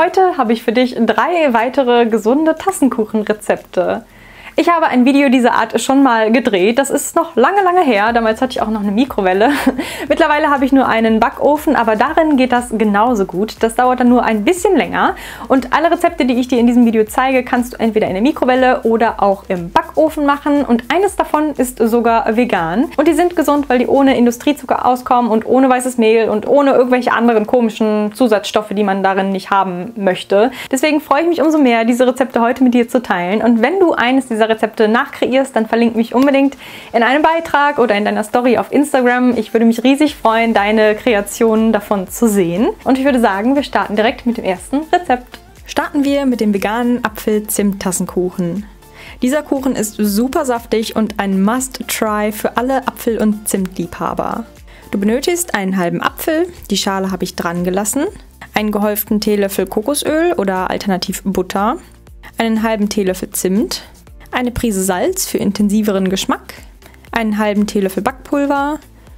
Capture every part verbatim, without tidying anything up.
Heute habe ich für dich drei weitere gesunde Tassenkuchenrezepte. Ich habe ein Video dieser Art schon mal gedreht, das ist noch lange, lange her, damals hatte ich auch noch eine Mikrowelle. Mittlerweile habe ich nur einen Backofen, aber darin geht das genauso gut. Das dauert dann nur ein bisschen länger und alle Rezepte, die ich dir in diesem Video zeige, kannst du entweder in der Mikrowelle oder auch im Backofen machen und eines davon ist sogar vegan. Und die sind gesund, weil die ohne Industriezucker auskommen und ohne weißes Mehl und ohne irgendwelche anderen komischen Zusatzstoffe, die man darin nicht haben möchte. Deswegen freue ich mich umso mehr, diese Rezepte heute mit dir zu teilen und wenn du eines dieser Rezepte nachkreierst, dann verlinke mich unbedingt in einem Beitrag oder in deiner Story auf Instagram. Ich würde mich riesig freuen, deine Kreationen davon zu sehen. Und ich würde sagen, wir starten direkt mit dem ersten Rezept. Starten wir mit dem veganen Apfel-Zimt-Tassenkuchen. Dieser Kuchen ist super saftig und ein Must-Try für alle Apfel- und Zimtliebhaber. Du benötigst einen halben Apfel, die Schale habe ich dran gelassen, einen gehäuften Teelöffel Kokosöl oder alternativ Butter, einen halben Teelöffel Zimt, eine Prise Salz für intensiveren Geschmack, einen halben Teelöffel Backpulver,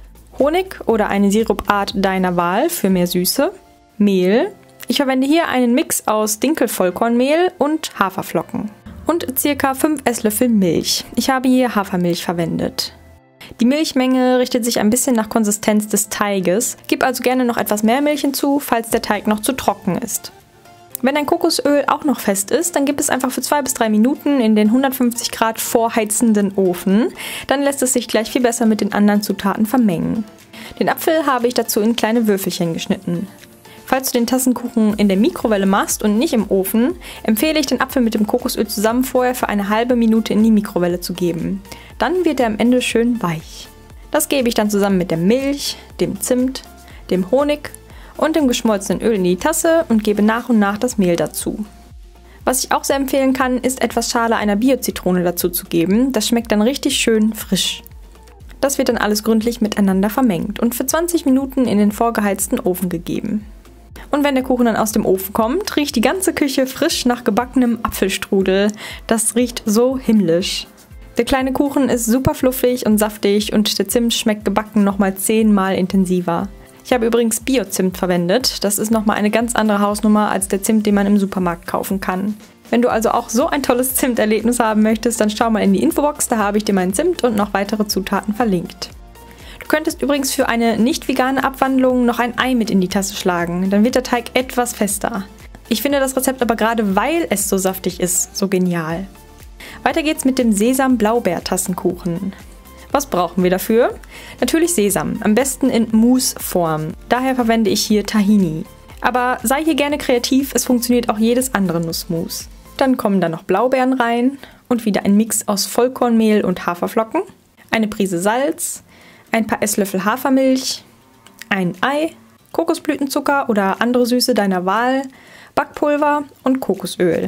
Honig oder eine Sirupart deiner Wahl für mehr Süße, Mehl. Ich verwende hier einen Mix aus Dinkelvollkornmehl und Haferflocken und ca. fünf Esslöffel Milch. Ich habe hier Hafermilch verwendet. Die Milchmenge richtet sich ein bisschen nach Konsistenz des Teiges. Gib also gerne noch etwas mehr Milch hinzu, falls der Teig noch zu trocken ist. Wenn dein Kokosöl auch noch fest ist, dann gib es einfach für zwei bis drei Minuten in den hundertfünfzig Grad vorheizenden Ofen. Dann lässt es sich gleich viel besser mit den anderen Zutaten vermengen. Den Apfel habe ich dazu in kleine Würfelchen geschnitten. Falls du den Tassenkuchen in der Mikrowelle machst und nicht im Ofen, empfehle ich den Apfel mit dem Kokosöl zusammen vorher für eine halbe Minute in die Mikrowelle zu geben. Dann wird er am Ende schön weich. Das gebe ich dann zusammen mit der Milch, dem Zimt, dem Honig und dem geschmolzenen Öl in die Tasse und gebe nach und nach das Mehl dazu. Was ich auch sehr empfehlen kann, ist etwas Schale einer Bio-Zitrone dazu zu geben. Das schmeckt dann richtig schön frisch. Das wird dann alles gründlich miteinander vermengt und für zwanzig Minuten in den vorgeheizten Ofen gegeben. Und wenn der Kuchen dann aus dem Ofen kommt, riecht die ganze Küche frisch nach gebackenem Apfelstrudel. Das riecht so himmlisch. Der kleine Kuchen ist super fluffig und saftig und der Zimt schmeckt gebacken nochmal zehnmal intensiver. Ich habe übrigens Bio-Zimt verwendet. Das ist nochmal eine ganz andere Hausnummer als der Zimt, den man im Supermarkt kaufen kann. Wenn du also auch so ein tolles Zimterlebnis haben möchtest, dann schau mal in die Infobox, da habe ich dir meinen Zimt und noch weitere Zutaten verlinkt. Du könntest übrigens für eine nicht vegane Abwandlung noch ein Ei mit in die Tasse schlagen, dann wird der Teig etwas fester. Ich finde das Rezept aber gerade weil es so saftig ist, so genial. Weiter geht's mit dem Sesam-Blaubeer-Tassenkuchen. Was brauchen wir dafür? Natürlich Sesam, am besten in Mousse-Form. Daher verwende ich hier Tahini. Aber sei hier gerne kreativ, es funktioniert auch jedes andere Nussmus. Dann kommen da noch Blaubeeren rein und wieder ein Mix aus Vollkornmehl und Haferflocken, eine Prise Salz, ein paar Esslöffel Hafermilch, ein Ei, Kokosblütenzucker oder andere Süße deiner Wahl, Backpulver und Kokosöl.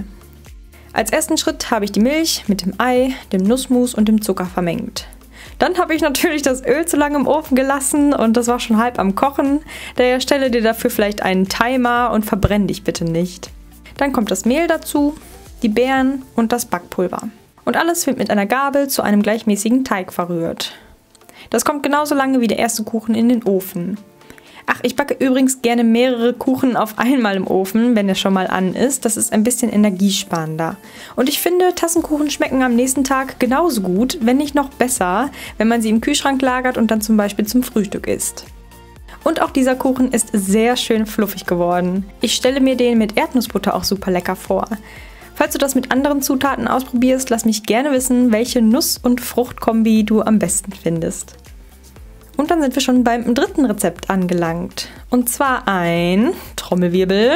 Als ersten Schritt habe ich die Milch mit dem Ei, dem Nussmus und dem Zucker vermengt. Dann habe ich natürlich das Öl zu lange im Ofen gelassen und das war schon halb am Kochen. Daher stelle dir dafür vielleicht einen Timer und verbrenne dich bitte nicht. Dann kommt das Mehl dazu, die Beeren und das Backpulver. Und alles wird mit einer Gabel zu einem gleichmäßigen Teig verrührt. Das kommt genauso lange wie der erste Kuchen in den Ofen. Ach, ich backe übrigens gerne mehrere Kuchen auf einmal im Ofen, wenn er schon mal an ist. Das ist ein bisschen energiesparender. Und ich finde, Tassenkuchen schmecken am nächsten Tag genauso gut, wenn nicht noch besser, wenn man sie im Kühlschrank lagert und dann zum Beispiel zum Frühstück isst. Und auch dieser Kuchen ist sehr schön fluffig geworden. Ich stelle mir den mit Erdnussbutter auch super lecker vor. Falls du das mit anderen Zutaten ausprobierst, lass mich gerne wissen, welche Nuss- und Fruchtkombi du am besten findest. Und dann sind wir schon beim dritten Rezept angelangt. Und zwar ein, Trommelwirbel,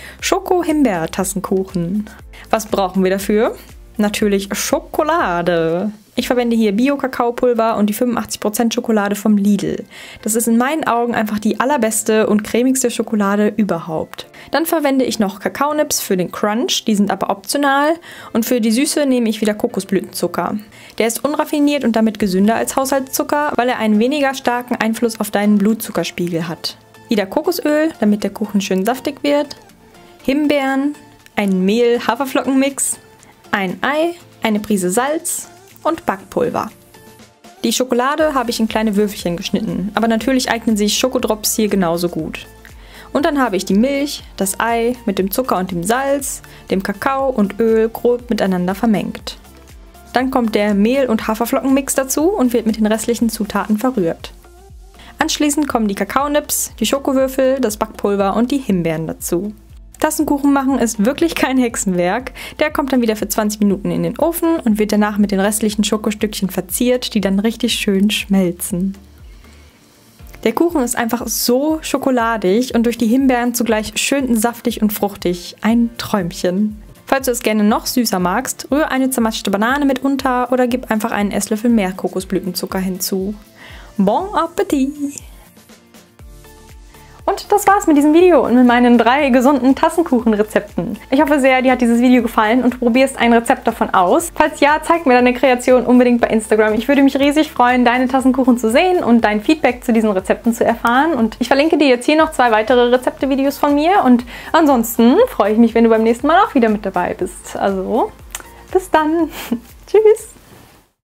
Schoko-Himbeer-Tassenkuchen. Was brauchen wir dafür? Natürlich Schokolade. Ich verwende hier Bio-Kakaopulver und die fünfundachtzig Prozent Schokolade vom Lidl. Das ist in meinen Augen einfach die allerbeste und cremigste Schokolade überhaupt. Dann verwende ich noch Kakaonips für den Crunch, die sind aber optional. Und für die Süße nehme ich wieder Kokosblütenzucker. Der ist unraffiniert und damit gesünder als Haushaltszucker, weil er einen weniger starken Einfluss auf deinen Blutzuckerspiegel hat. Wieder Kokosöl, damit der Kuchen schön saftig wird, Himbeeren, ein Mehl-Haferflockenmix, ein Ei, eine Prise Salz und Backpulver. Die Schokolade habe ich in kleine Würfelchen geschnitten, aber natürlich eignen sich Schokodrops hier genauso gut. Und dann habe ich die Milch, das Ei mit dem Zucker und dem Salz, dem Kakao und Öl grob miteinander vermengt. Dann kommt der Mehl- und Haferflockenmix dazu und wird mit den restlichen Zutaten verrührt. Anschließend kommen die Kakaonips, die Schokowürfel, das Backpulver und die Himbeeren dazu. Tassenkuchen machen ist wirklich kein Hexenwerk. Der kommt dann wieder für zwanzig Minuten in den Ofen und wird danach mit den restlichen Schokostückchen verziert, die dann richtig schön schmelzen. Der Kuchen ist einfach so schokoladig und durch die Himbeeren zugleich schön saftig und fruchtig. Ein Träumchen. Falls du es gerne noch süßer magst, rühre eine zermatschte Banane mit unter oder gib einfach einen Esslöffel mehr Kokosblütenzucker hinzu. Bon Appetit! Und das war's mit diesem Video und mit meinen drei gesunden Tassenkuchenrezepten. Ich hoffe sehr, dir hat dieses Video gefallen und du probierst ein Rezept davon aus. Falls ja, zeig mir deine Kreation unbedingt bei Instagram. Ich würde mich riesig freuen, deine Tassenkuchen zu sehen und dein Feedback zu diesen Rezepten zu erfahren. Und ich verlinke dir jetzt hier noch zwei weitere Rezepte-Videos von mir. Und ansonsten freue ich mich, wenn du beim nächsten Mal auch wieder mit dabei bist. Also, bis dann. Tschüss.